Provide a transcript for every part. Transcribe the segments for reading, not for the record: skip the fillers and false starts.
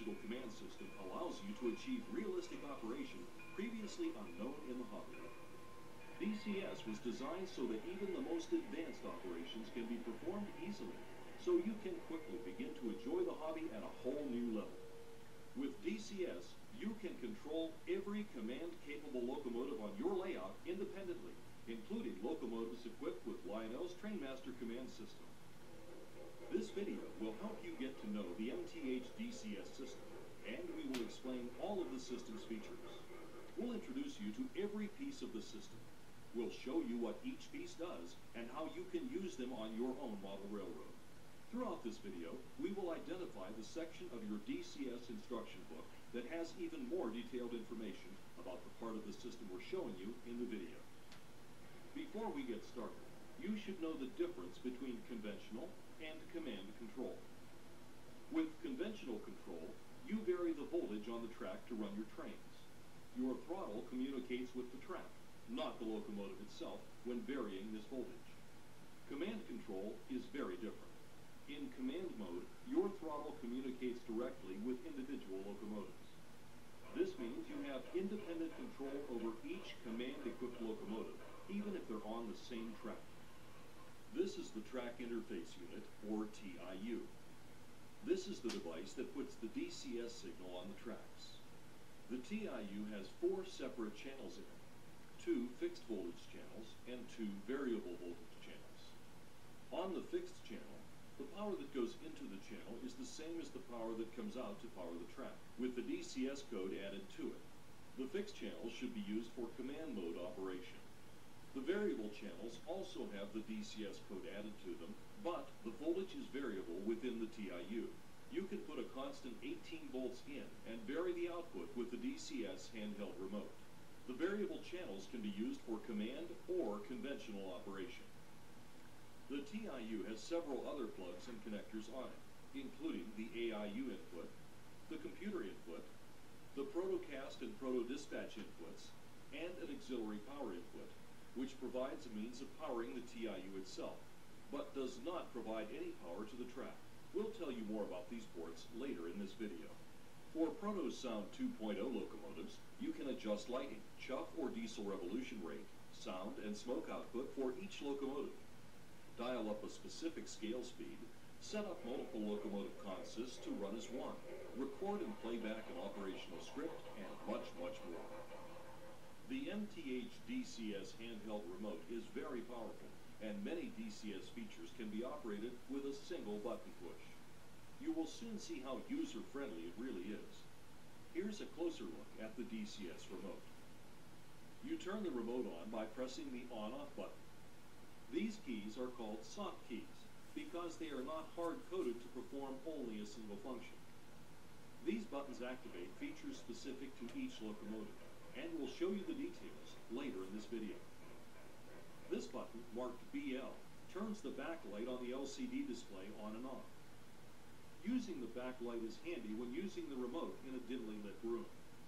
digital command system allows you to achieve realistic operation previously unknown in the hobby. DCS was designed so that even the most advanced operations can be performed easily, so you can quickly begin to enjoy the hobby at a whole new level. With DCS, you can control every command-capable locomotive on your layout independently, including locomotives equipped with Lionel's Trainmaster command system. This video will help you get to know the MTH DCS system, and we will explain all of the system's features. We'll introduce you to every piece of the system. We'll show you what each piece does and how you can use them on your own model railroad. Throughout this video, we will identify the section of your DCS instruction book that has even more detailed information about the part of the system we're showing you in the video. Before we get started, you should know the difference between conventional and command control. With conventional control, you vary the voltage on the track to run your trains. Your throttle communicates with the track, not the locomotive itself, when varying this voltage. Command control is very different. In command mode, your throttle communicates directly with individual locomotives. This means you have independent control over each command-equipped locomotive, even if they're on the same track. This is the Track Interface Unit, or TIU. This is the device that puts the DCS signal on the tracks. The TIU has 4 separate channels in it, 2 fixed voltage channels and 2 variable voltage channels. On the fixed channel, the power that goes into the channel is the same as the power that comes out to power the track, with the DCS code added to it. The fixed channels should be used for command mode operation. The variable channels also have the DCS code added to them, but the voltage is variable within the TIU. You can put a constant 18 volts in and vary the output with the DCS handheld remote. The variable channels can be used for command or conventional operation. The TIU has several other plugs and connectors on it, including the AIU input, the computer input, the protocast and proto-dispatch inputs, and an auxiliary power input, which provides a means of powering the TIU itself, but does not provide any power to the track. We'll tell you more about these ports later in this video. For ProtoSound 2.0 locomotives, you can adjust lighting, chuff or diesel revolution rate, sound, and smoke output for each locomotive. Dial up a specific scale speed, set up multiple locomotive consists to run as one, record and play back an operational script, and much, much more. The MTH DCS handheld remote is very powerful, and many DCS features can be operated with a single button push. You will soon see how user-friendly it really is. Here's a closer look at the DCS remote. You turn the remote on by pressing the on-off button. These keys are called soft keys because they are not hard-coded to perform only a single function. These buttons activate features specific to each locomotive, and we'll show you the details later in this video. This button, marked BL, turns the backlight on the LCD display on and off. Using the backlight is handy when using the remote in a dimly lit room.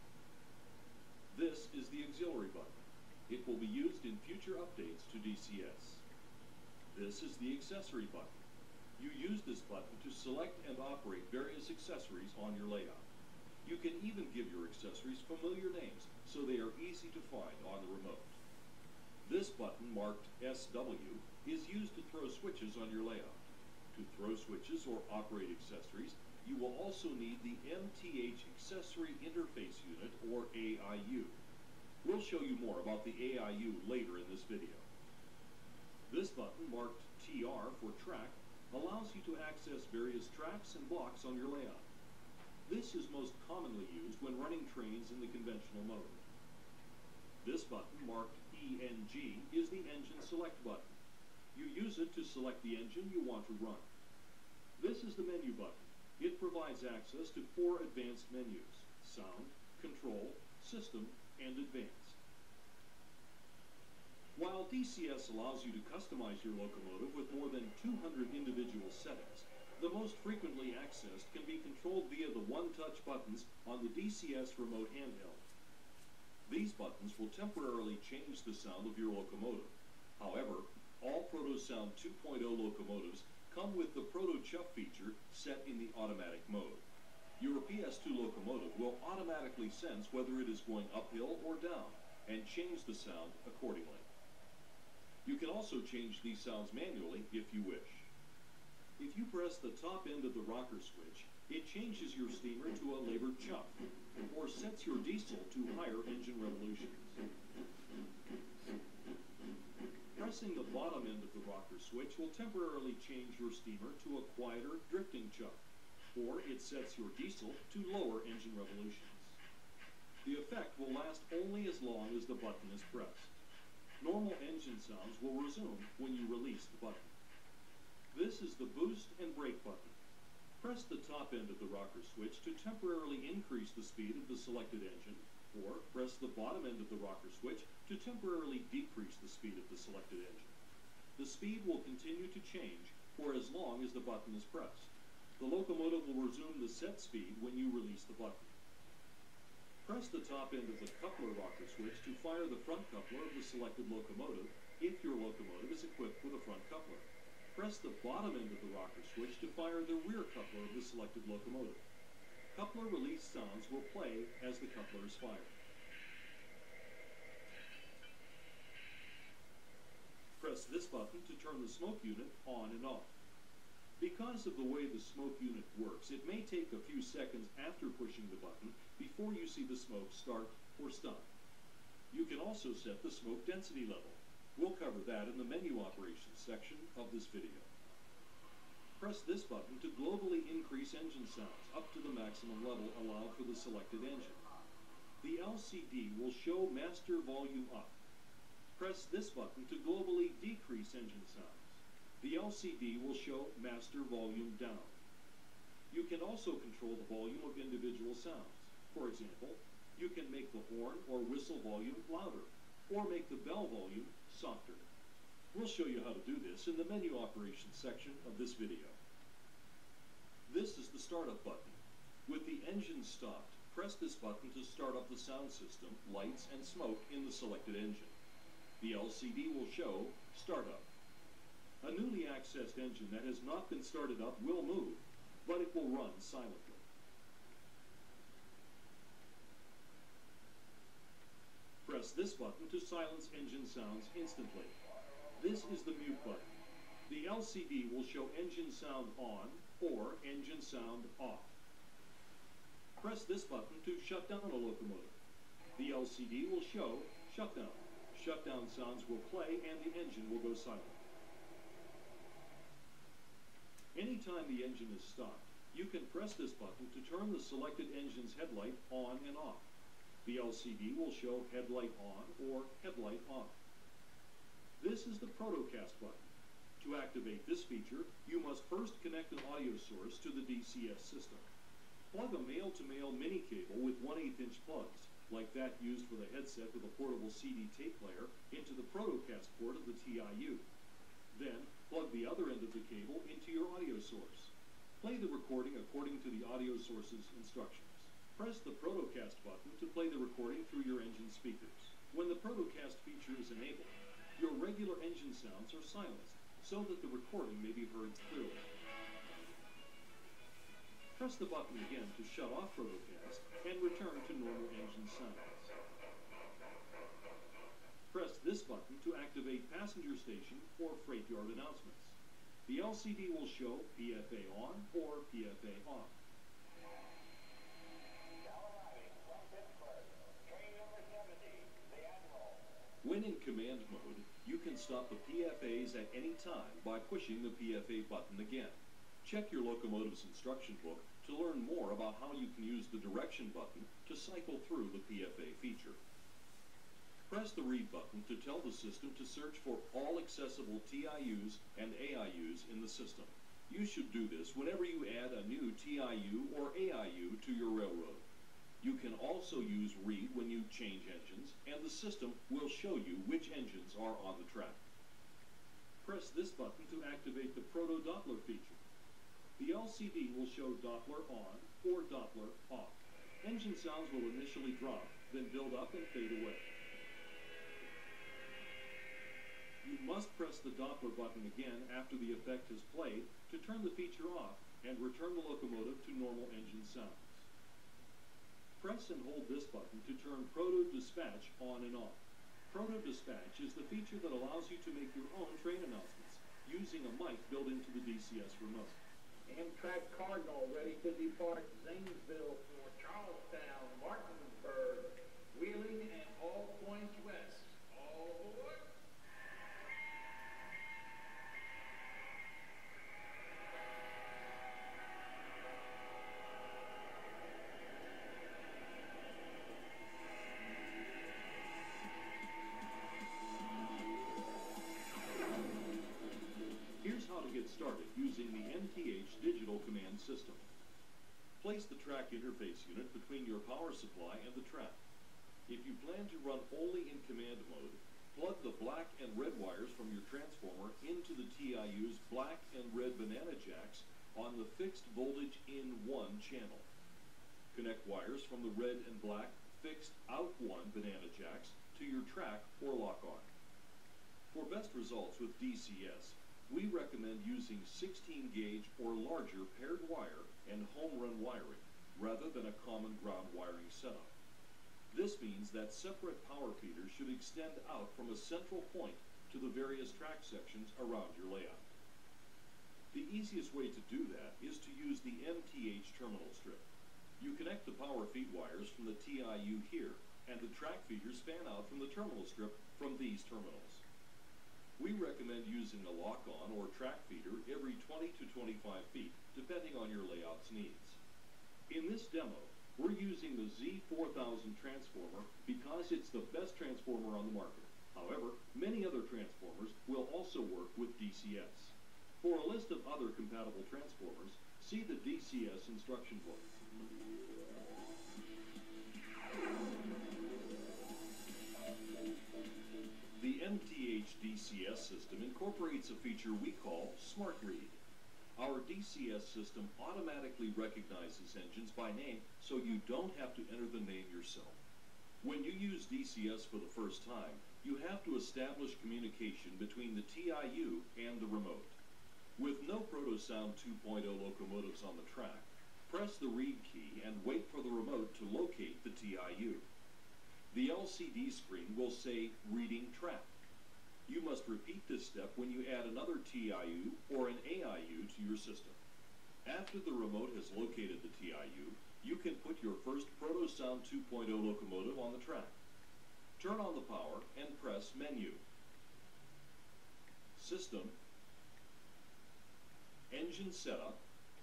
This is the auxiliary button. It will be used in future updates to DCS. This is the accessory button. You use this button to select and operate various accessories on your layout. You can even give your accessories familiar names so they are easy to find on the remote. This button, marked SW, is used to throw switches on your layout. To throw switches or operate accessories, you will also need the MTH Accessory Interface Unit, or AIU. We'll show you more about the AIU later in this video. This button, marked TR for track, allows you to access various tracks and blocks on your layout. This is most commonly used when running trains in the conventional mode. This button, marked ENG, is the engine select button. You use it to select the engine you want to run. This is the menu button. It provides access to 4 advanced menus: sound, control, system, and advanced. While DCS allows you to customize your locomotive with more than 200 individual settings, the most frequently accessed can be controlled via the one-touch buttons on the DCS remote handheld. These buttons will temporarily change the sound of your locomotive. However, all ProtoSound 2.0 locomotives come with the Proto Chuff feature set in the automatic mode. Your PS2 locomotive will automatically sense whether it is going uphill or down and change the sound accordingly. You can also change these sounds manually if you wish. If you press the top end of the rocker switch, it changes your steamer to a labored chuff, or sets your diesel to higher engine revolutions. Pressing the bottom end of the rocker switch will temporarily change your steamer to a quieter drifting chuff, or it sets your diesel to lower engine revolutions. The effect will last only as long as the button is pressed. Normal engine sounds will resume when you release the button. This is the boost and brake button. Press the top end of the rocker switch to temporarily increase the speed of the selected engine, or press the bottom end of the rocker switch to temporarily decrease the speed of the selected engine. The speed will continue to change for as long as the button is pressed. The locomotive will resume the set speed when you release the button. Press the top end of the coupler rocker switch to fire the front coupler of the selected locomotive if your locomotive is equipped with a front coupler. Press the bottom end of the rocker switch to fire the rear coupler of the selected locomotive. Coupler release sounds will play as the coupler is fired. Press this button to turn the smoke unit on and off. Because of the way the smoke unit works, it may take a few seconds after pushing the button before you see the smoke start or stop. You can also set the smoke density level. We'll cover that in the menu operations section of this video. Press this button to globally increase engine sounds up to the maximum level allowed for the selected engine. The LCD will show master volume up. Press this button to globally decrease engine sounds. The LCD will show master volume down. You can also control the volume of individual sounds. For example, you can make the horn or whistle volume louder, or make the bell volume softer. We'll show you how to do this in the menu operations section of this video. This is the startup button. With the engine stopped, press this button to start up the sound system, lights, and smoke in the selected engine. The LCD will show startup. A newly accessed engine that has not been started up will move, but it will run silently. Press this button to silence engine sounds instantly. This is the mute button. The LCD will show engine sound on or engine sound off. Press this button to shut down a locomotive. The LCD will show shutdown. Shutdown sounds will play and the engine will go silent. Anytime the engine is stopped, you can press this button to turn the selected engine's headlight on and off. The LCD will show headlight on or headlight off. This is the Protocast button. To activate this feature, you must first connect an audio source to the DCS system. Plug a male-to-male mini cable with 1/8-inch plugs, like that used for the headset with a portable CD tape player, into the Protocast port of the TIU. Then, plug the other end of the cable into your audio source. Play the recording according to the audio source's instructions. Press the Protocast button to play the recording through your engine speakers. When the Protocast feature is enabled, your regular engine sounds are silenced, so that the recording may be heard clearly. Press the button again to shut off Protocast and return to normal engine sounds. Press this button to activate passenger station or freight yard announcements. The LCD will show PFA on or PFA off. When in command mode, you can stop the PFAs at any time by pushing the PFA button again. Check your locomotive's instruction book to learn more about how you can use the direction button to cycle through the PFA feature. Press the read button to tell the system to search for all accessible TIUs and AIUs in the system. You should do this whenever you add a new TIU or AIU to your railroad. You can also use read when you change engines, and the system will show you which engines are on the track. Press this button to activate the Proto-Doppler feature. The LCD will show Doppler on or Doppler off. Engine sounds will initially drop, then build up and fade away. You must press the Doppler button again after the effect has played to turn the feature off and return the locomotive to normal engine sounds. Press and hold this button to turn Proto Dispatch on and off. Proto Dispatch is the feature that allows you to make your own train announcements using a mic built into the DCS remote. Amtrak Cardinal ready to depart Zanesville for Charlestown, Martinsburg, Wheeling, and all points west. All aboard! Here's how to get started using the MTH digital command system. Place the track interface unit between your power supply and the track. If you plan to run only in command mode, plug the black and red wires from your transformer into the TIU's black and red banana jacks on the fixed voltage in 1 channel. Connect wires from the red and black fixed out 1 banana jacks to your track or lock-on. For best results with DCS, we recommend using 16 gauge or larger paired wire and home run wiring rather than a common ground wiring setup. This means that separate power feeders should extend out from a central point to the various track sections around your layout. The easiest way to do that is to use the MTH terminal strip. You connect the power feed wires from the TIU here, and the track feeders fan out from the terminal strip from these terminals. We recommend using a lock-on or track feeder every 20 to 25 feet, depending on your layout's needs. In this demo, we're using the Z4000 transformer because it's the best transformer on the market. However, many other transformers will also work with DCS. For a list of other compatible transformers, see the DCS instruction book. The MTH DCS system incorporates a feature we call Smart Read. Our DCS system automatically recognizes engines by name, so you don't have to enter the name yourself. When you use DCS for the first time, you have to establish communication between the TIU and the remote. With no ProtoSound 2.0 locomotives on the track, press the read key and wait for the remote to locate the TIU. The LCD screen will say Reading Track. You must repeat this step when you add another TIU or an AIU to your system. After the remote has located the TIU, you can put your first ProtoSound 2.0 locomotive on the track. Turn on the power and press Menu, System, Engine Setup,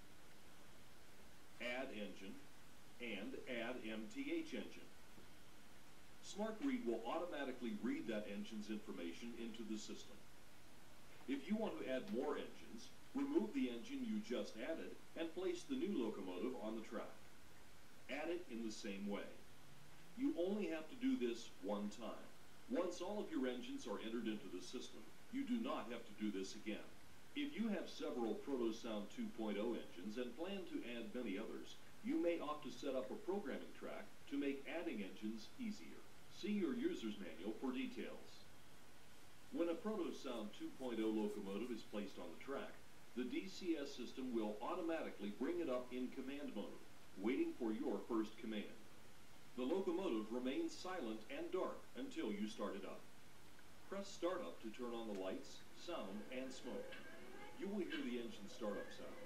Add Engine, and Add MTH Engine. Smart Read will automatically read that engine's information into the system. If you want to add more engines, remove the engine you just added and place the new locomotive on the track. Add it in the same way. You only have to do this one time. Once all of your engines are entered into the system, you do not have to do this again. If you have several ProtoSound 2.0 engines and plan to add many others, you may opt to set up a programming track to make adding engines easier. See your user's manual for details. When a ProtoSound 2.0 locomotive is placed on the track, the DCS system will automatically bring it up in command mode, waiting for your first command. The locomotive remains silent and dark until you start it up. Press Start Up to turn on the lights, sound, and smoke. You will hear the engine startup sounds.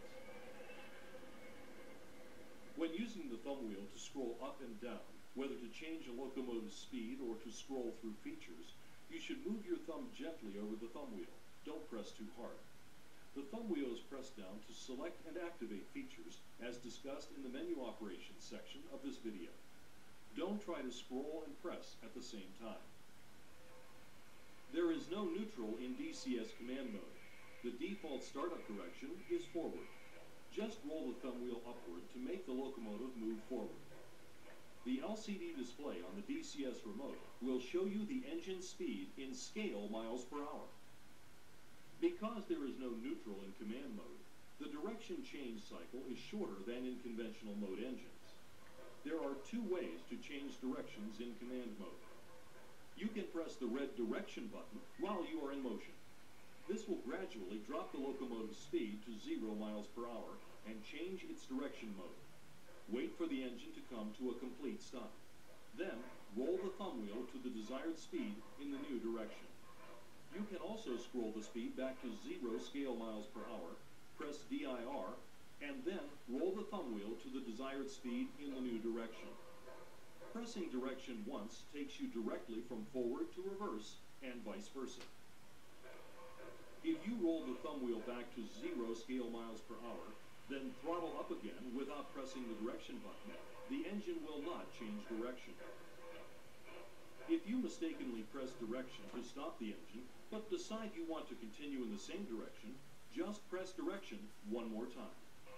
When using the thumb wheel to scroll up and down, whether to change a locomotive's speed or to scroll through features, you should move your thumb gently over the thumb wheel. Don't press too hard. The thumb wheel is pressed down to select and activate features as discussed in the menu operations section of this video. Don't try to scroll and press at the same time. There is no neutral in DCS command mode. The default startup direction is forward. Just roll the thumb wheel upward to make the locomotive move forward. The LCD display on the DCS remote will show you the engine speed in scale miles per hour. Because there is no neutral in command mode, the direction change cycle is shorter than in conventional mode engines. There are two ways to change directions in command mode. You can press the red direction button while you are in motion. This will gradually drop the locomotive's speed to 0 miles per hour and change its direction mode. Wait for the engine to come to a complete stop. Then, roll the thumb wheel to the desired speed in the new direction. You can also scroll the speed back to 0 scale miles per hour, press DIR, and then roll the thumb wheel to the desired speed in the new direction. Pressing direction once takes you directly from forward to reverse and vice versa. If you roll the thumb wheel back to 0 scale miles per hour, then throttle up again without pressing the direction button, the engine will not change direction. If you mistakenly press direction to stop the engine, but decide you want to continue in the same direction, just press direction one more time.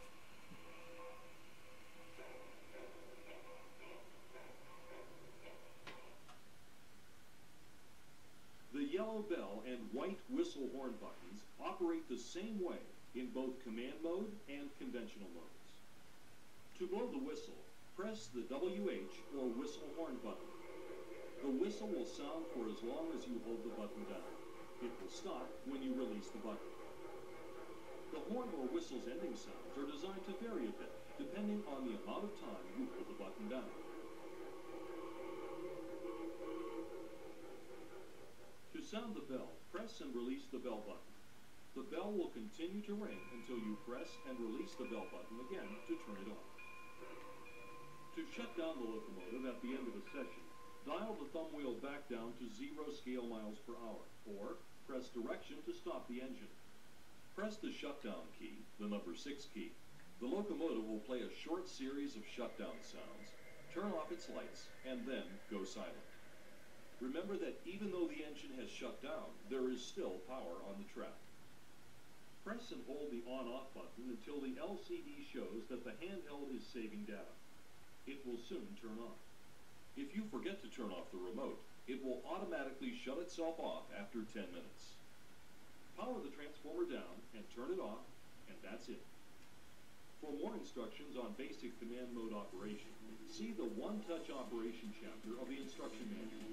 The yellow bell and white whistle horn buttons operate the same way in both command mode and conventional modes. To blow the whistle, press the WH or whistle horn button. The whistle will sound for as long as you hold the button down. It will stop when you release the button. The horn or whistle's ending sounds are designed to vary a bit, depending on the amount of time you hold the button down. To sound the bell, press and release the bell button. The bell will continue to ring until you press and release the bell button again to turn it off. To shut down the locomotive at the end of a session, dial the thumb wheel back down to 0 scale miles per hour, or press direction to stop the engine. Press the shutdown key, the number 6 key. The locomotive will play a short series of shutdown sounds, turn off its lights, and then go silent. Remember that even though the engine has shut down, there is still power on the track. Press and hold the on-off button until the LCD shows that the handheld is saving data. It will soon turn off. If you forget to turn off the remote, it will automatically shut itself off after 10 minutes. Power the transformer down and turn it off, and that's it. For more instructions on basic command mode operation, see the one-touch operation chapter of the instruction manual.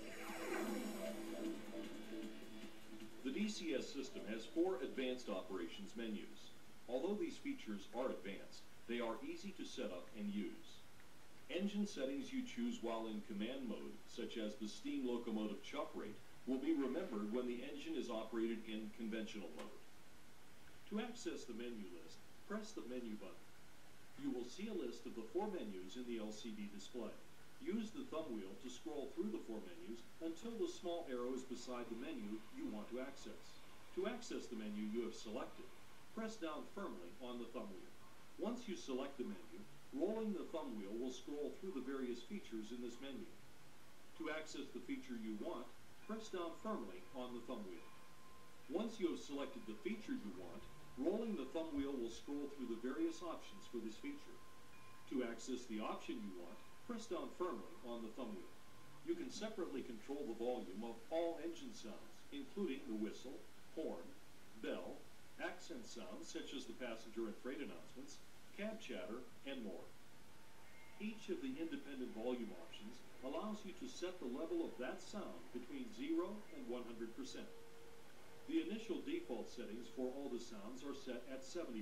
The DCS system has 4 advanced operations menus. Although these features are advanced, they are easy to set up and use. Engine settings you choose while in command mode, such as the steam locomotive chuck rate, will be remembered when the engine is operated in conventional mode. To access the menu list, press the menu button. You will see a list of the 4 menus in the LCD display. Use the thumb wheel to scroll through the 4 menus until the small arrow is beside the menu you want to access. To access the menu you have selected, press down firmly on the thumb wheel. Once you select the menu, rolling the thumb wheel will scroll through the various features in this menu. To access the feature you want, press down firmly on the thumb wheel. Once you have selected the feature you want, rolling the thumb wheel will scroll through the various options for this feature. To access the option you want, press down firmly on the thumb wheel. You can separately control the volume of all engine sounds, including the whistle, horn, bell, accent sounds such as the passenger and freight announcements, cab chatter, and more. Each of the independent volume options allows you to set the level of that sound between 0 and 100%. The initial default settings for all the sounds are set at 70%.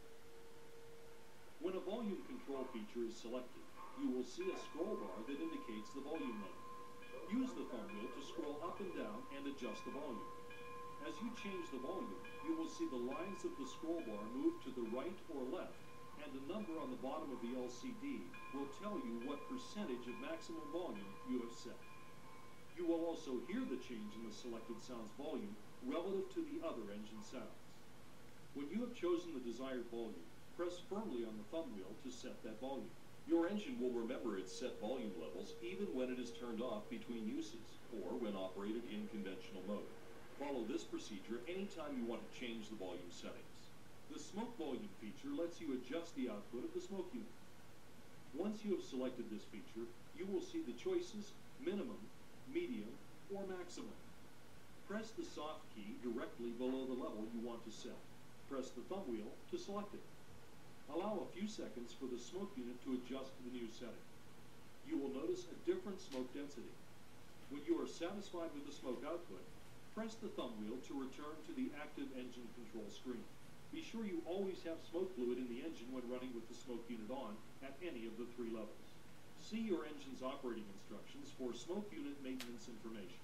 When a volume control feature is selected, you will see a scroll bar that indicates the volume level. Use the thumb wheel to scroll up and down and adjust the volume. As you change the volume, you will see the lines of the scroll bar move to the right or left, and the number on the bottom of the LCD will tell you what percentage of maximum volume you have set. You will also hear the change in the selected sound's volume relative to the other engine sounds. When you have chosen the desired volume, press firmly on the thumb wheel to set that volume. Your engine will remember its set volume levels even when it is turned off between uses, or when operated in conventional mode. Follow this procedure anytime you want to change the volume settings. The smoke volume feature lets you adjust the output of the smoke unit. Once you have selected this feature, you will see the choices minimum, medium, or maximum. Press the soft key directly below the level you want to set. Press the thumb wheel to select it. Allow a few seconds for the smoke unit to adjust to the new setting. You will notice a different smoke density. When you are satisfied with the smoke output, press the thumb wheel to return to the active engine control screen. Be sure you always have smoke fluid in the engine when running with the smoke unit on at any of the 3 levels. See your engine's operating instructions for smoke unit maintenance information.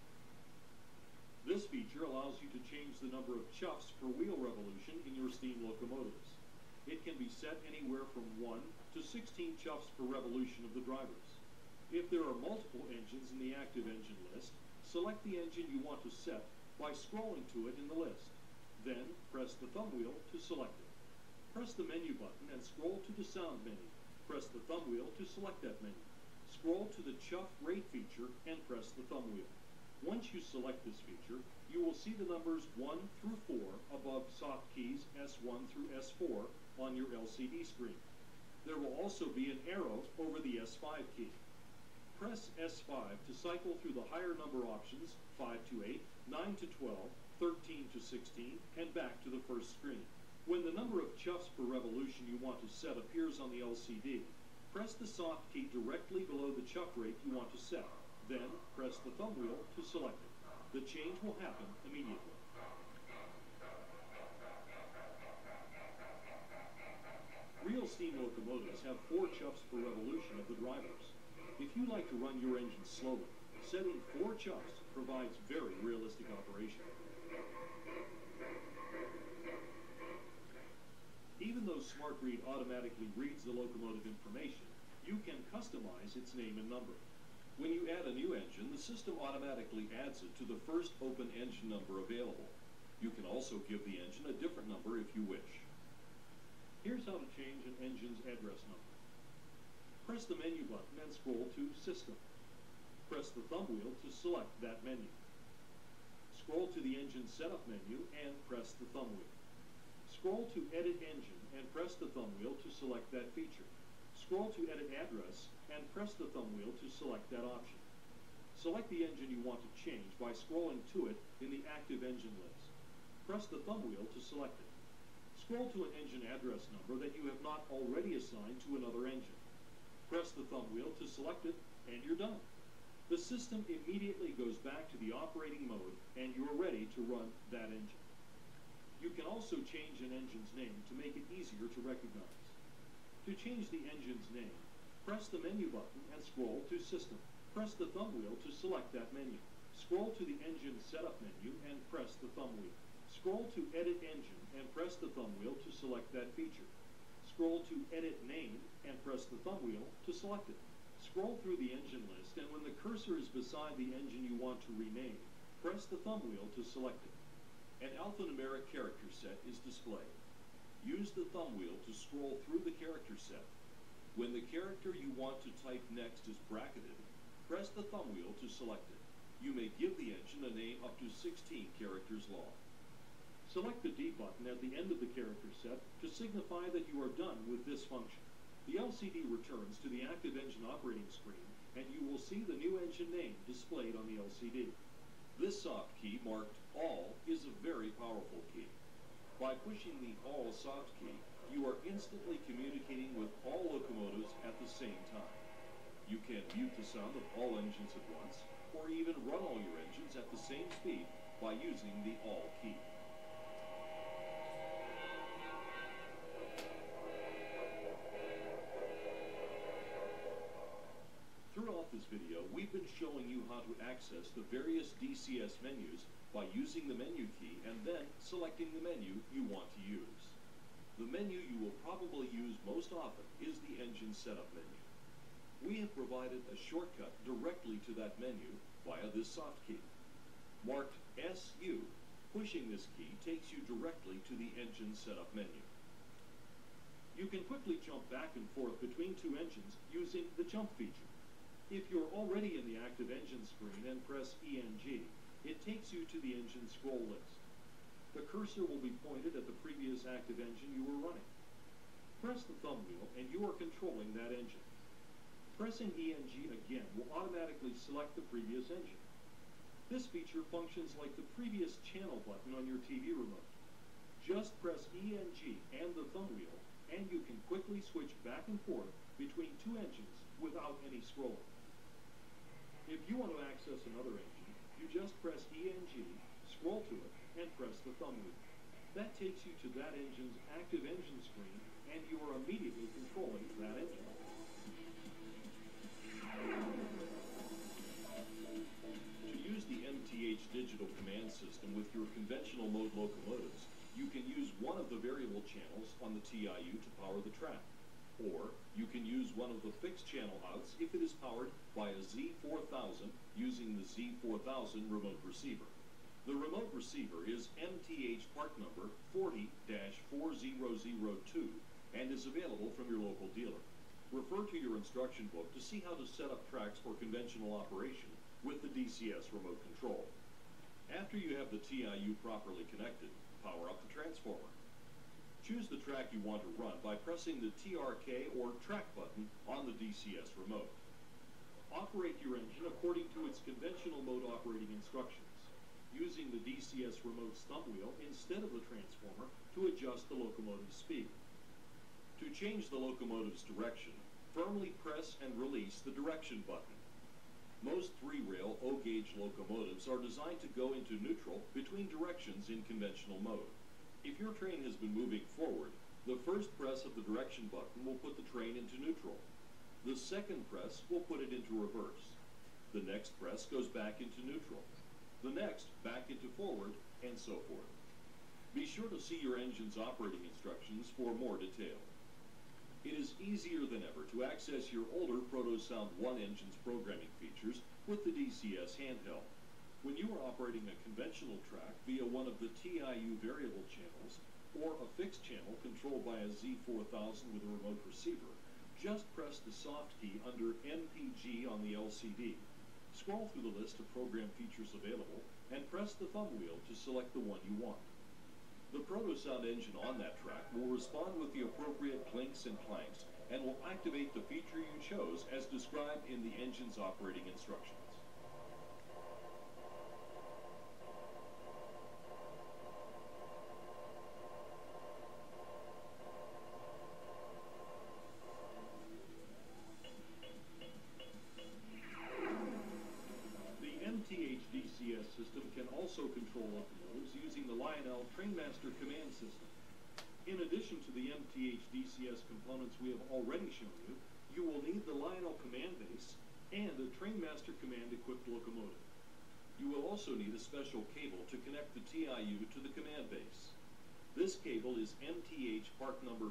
This feature allows you to change the number of chuffs per wheel revolution in your steam locomotives. It can be set anywhere from 1 to 16 chuffs per revolution of the drivers. If there are multiple engines in the active engine list, select the engine you want to set by scrolling to it in the list. Then, press the thumb wheel to select it. Press the menu button and scroll to the sound menu. Press the thumb wheel to select that menu. Scroll to the chuff rate feature and press the thumb wheel. Once you select this feature, you will see the numbers 1 through 4 above soft keys S1 through S4 on your LCD screen. There will also be an arrow over the S5 key. Press S5 to cycle through the higher number options 5 to 8, 9 to 12, 13 to 16, and back to the first screen. When the number of chuffs per revolution you want to set appears on the LCD, press the soft key directly below the chuff rate you want to set. Then, press the thumb wheel to select it. The change will happen immediately. Real steam locomotives have 4 chuffs per revolution of the drivers. If you like to run your engine slowly, setting 4 chuffs provides very realistic operation. Even though SmartRead automatically reads the locomotive information, you can customize its name and number. When you add a new engine, the system automatically adds it to the first open engine number available. You can also give the engine a different number if you wish. Here's how to change an engine's address number. Press the menu button and scroll to System. Press the thumb wheel to select that menu. Scroll to the engine setup menu and press the thumb wheel. Scroll to Edit Engine and press the thumb wheel to select that feature. Scroll to Edit Address and press the thumb wheel to select that option. Select the engine you want to change by scrolling to it in the active engine list. Press the thumb wheel to select it. Scroll to an engine address number that you have not already assigned to another engine. Press the thumb wheel to select it, and you're done. The system immediately goes back to the operating mode, and you're ready to run that engine. You can also change an engine's name to make it easier to recognize. To change the engine's name, press the menu button and scroll to System. Press the thumb wheel to select that menu. Scroll to the engine setup menu and press the thumb wheel. Scroll to Edit Engine and press the thumb wheel to select that feature. Scroll to Edit Name and press the thumb wheel to select it. Scroll through the engine list, and when the cursor is beside the engine you want to rename, press the thumb wheel to select it. An alphanumeric character set is displayed. Use the thumb wheel to scroll through the character set. When the character you want to type next is bracketed, press the thumb wheel to select it. You may give the engine a name up to 16 characters long. Select the D button at the end of the character set to signify that you are done with this function. The LCD returns to the active engine operating screen, and you will see the new engine name displayed on the LCD. This soft key marked All is a very powerful key. By pushing the All soft key, you are instantly communicating with all locomotives at the same time. You can mute the sound of all engines at once, or even run all your engines at the same speed by using the All key. Throughout this video, we've been showing you how to access the various DCS menus by using the menu key and then selecting the menu you want to use. The menu you will probably use most often is the engine setup menu. We have provided a shortcut directly to that menu via this soft key. Marked SU, pushing this key takes you directly to the engine setup menu. You can quickly jump back and forth between 2 engines using the jump feature. If you're already in the active engine screen and press ENG, it takes you to the engine scroll list. The cursor will be pointed at the previous active engine you were running. Press the thumb wheel and you are controlling that engine. Pressing ENG again will automatically select the previous engine. This feature functions like the previous channel button on your TV remote. Just press ENG and the thumb wheel, and you can quickly switch back and forth between 2 engines without any scrolling. If you want to access another engine, you just press ENG, scroll to it, and press the thumb wheel. That takes you to that engine's active engine screen, and you are immediately controlling that engine. To use the MTH digital command system with your conventional mode locomotives, you can use one of the variable channels on the TIU to power the track. Or you can use one of the fixed channel outs if it is powered by a Z4000 using the Z4000 remote receiver. The remote receiver is MTH part number 40-4002 and is available from your local dealer. Refer to your instruction book to see how to set up tracks for conventional operation with the DCS remote control. After you have the TIU properly connected, power up the transformer. Choose the track you want to run by pressing the TRK or track button on the DCS remote. Operate your engine according to its conventional mode operating instructions, using the DCS remote's thumb wheel instead of the transformer to adjust the locomotive's speed. To change the locomotive's direction, firmly press and release the direction button. Most 3-rail O-gauge locomotives are designed to go into neutral between directions in conventional mode. If your train has been moving forward, the first press of the direction button will put the train into neutral. The second press will put it into reverse. The next press goes back into neutral. The next back into forward, and so forth. Be sure to see your engine's operating instructions for more detail. It is easier than ever to access your older ProtoSound 1 engine's programming features with the DCS handheld. When you are operating a conventional track via one of the TIU variable channels or a fixed channel controlled by a Z4000 with a remote receiver, just press the soft key under MPG on the LCD. Scroll through the list of program features available and press the thumb wheel to select the one you want. The ProtoSound engine on that track will respond with the appropriate clinks and clanks and will activate the feature you chose as described in the engine's operating instructions. MTH DCS system can also control locomotives using the Lionel Trainmaster command system. In addition to the MTH DCS components we have already shown you, you will need the Lionel command base and a Trainmaster command equipped locomotive. You will also need a special cable to connect the TIU to the command base. This cable is MTH part number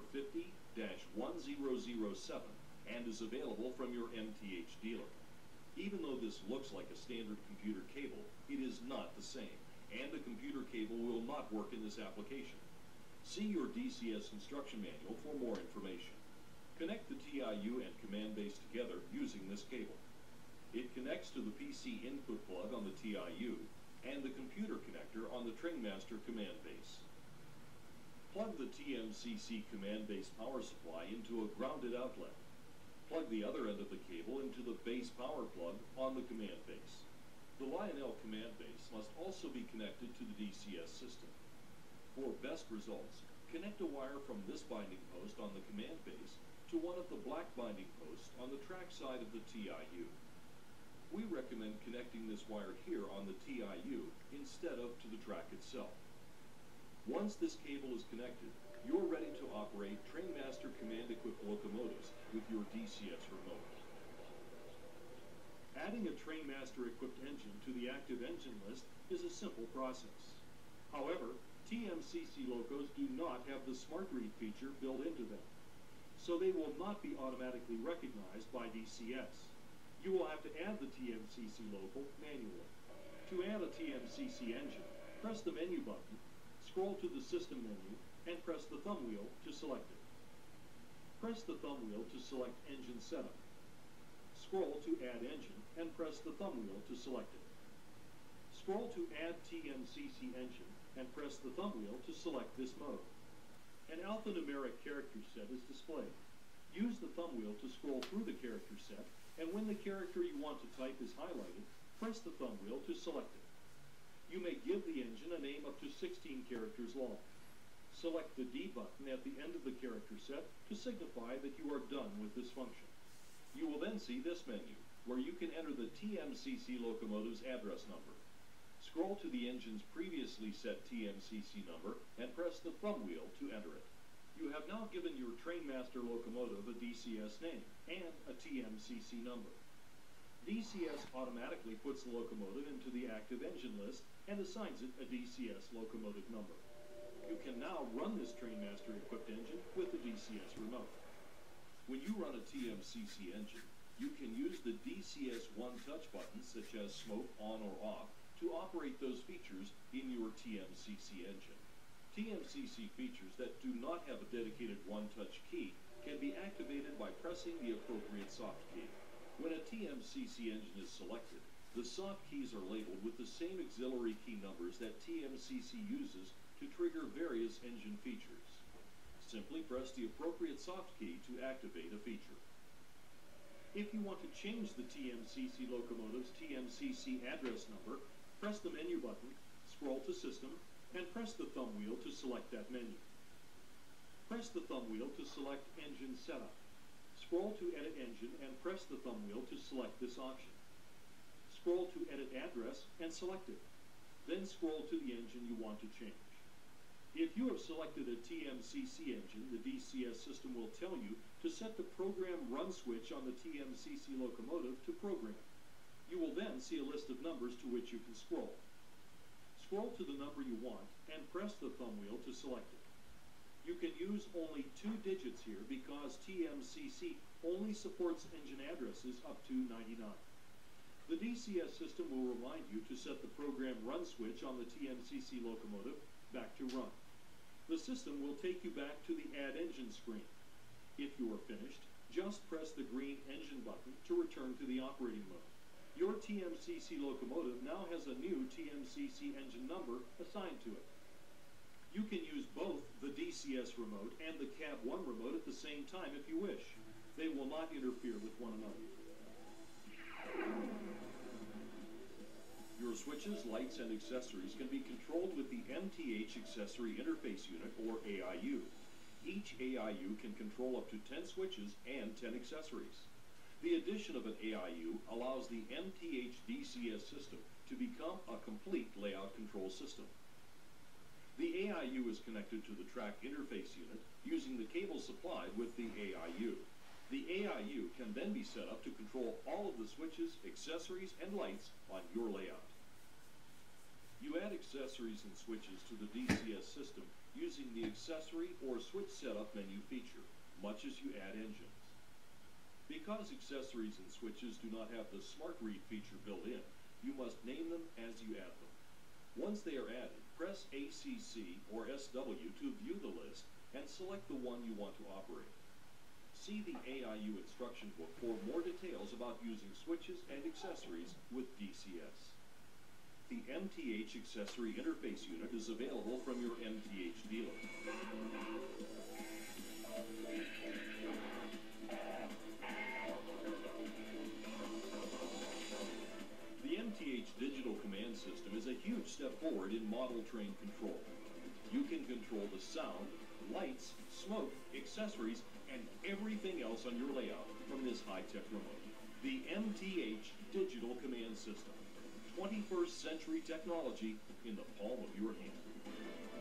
50-1007 and is available from your MTH dealer. Even though this looks like a standard computer cable, it is not the same, and the computer cable will not work in this application. See your DCS instruction manual for more information. Connect the TIU and command base together using this cable. It connects to the PC input plug on the TIU and the computer connector on the Trainmaster command base. Plug the TMCC command base power supply into a grounded outlet. Plug the other end of the cable into the base power plug on the command base. The Lionel command base must also be connected to the DCS system. For best results, connect a wire from this binding post on the command base to one of the black binding posts on the track side of the TIU. We recommend connecting this wire here on the TIU instead of to the track itself. Once this cable is connected, you're ready to operate Trainmaster command-equipped locomotives with your DCS remote. Adding a Trainmaster-equipped engine to the active engine list is a simple process. However, TMCC locos do not have the Smart Read feature built into them, so they will not be automatically recognized by DCS. You will have to add the TMCC loco manually. To add a TMCC engine, press the menu button, scroll to the System menu, and press the thumb wheel to select it. Press the thumb wheel to select Engine Setup. Scroll to Add Engine and press the thumb wheel to select it. Scroll to Add TMCC Engine and press the thumb wheel to select this mode. An alphanumeric character set is displayed. Use the thumb wheel to scroll through the character set, and when the character you want to type is highlighted, press the thumb wheel to select it. You may give the engine a name up to 16 characters long. Select the D button at the end of the character set to signify that you are done with this function. You will then see this menu, where you can enter the TMCC locomotive's address number. Scroll to the engine's previously set TMCC number and press the thumb wheel to enter it. You have now given your Trainmaster locomotive a DCS name and a TMCC number. DCS automatically puts the locomotive into the active engine list and assigns it a DCS locomotive number. You can now run this Trainmaster equipped engine with the DCS remote. When you run a TMCC engine, you can use the DCS one-touch buttons, such as smoke on or off, to operate those features in your TMCC engine. TMCC features that do not have a dedicated one-touch key can be activated by pressing the appropriate soft key. When a TMCC engine is selected, the soft keys are labeled with the same auxiliary key numbers that TMCC uses to trigger various engine features. Simply press the appropriate soft key to activate a feature. If you want to change the TMCC locomotive's TMCC address number, press the menu button, scroll to System, and press the thumb wheel to select that menu. Press the thumb wheel to select Engine Setup. Scroll to Edit Engine and press the thumb wheel to select this option. Scroll to Edit Address and select it. Then scroll to the engine you want to change. If you have selected a TMCC engine, the DCS system will tell you to set the Program Run switch on the TMCC locomotive to Program. You will then see a list of numbers to which you can scroll. Scroll to the number you want and press the thumb wheel to select it. You can use only 2 digits here because TMCC only supports engine addresses up to 99. The DCS system will remind you to set the Program Run switch on the TMCC locomotive back to Run. The system will take you back to the Add Engine screen. If you are finished, just press the green Engine button to return to the operating mode. Your TMCC locomotive now has a new TMCC engine number assigned to it. You can use both the DCS remote and the Cab 1 remote at the same time if you wish. They will not interfere with one another. Your switches, lights, and accessories can be controlled with the MTH Accessory Interface Unit, or AIU. Each AIU can control up to 10 switches and 10 accessories. The addition of an AIU allows the MTH DCS system to become a complete layout control system. The AIU is connected to the track interface unit using the cable supplied with the AIU. The AIU can then be set up to control all of the switches, accessories, and lights on your layout. You add accessories and switches to the DCS system using the Accessory or Switch Setup menu feature, much as you add engines. Because accessories and switches do not have the Smart Read feature built in, you must name them as you add them. Once they are added, press ACC or SW to view the list and select the one you want to operate. See the AIU instruction book for more details about using switches and accessories with DCS. The MTH Accessory Interface Unit is available from your MTH dealer. The MTH Digital Command System is a huge step forward in model train control. You can control the sound, lights, smoke, accessories, and everything else on your layout from this high-tech remote. The MTH Digital Command System. 21st century technology in the palm of your hand.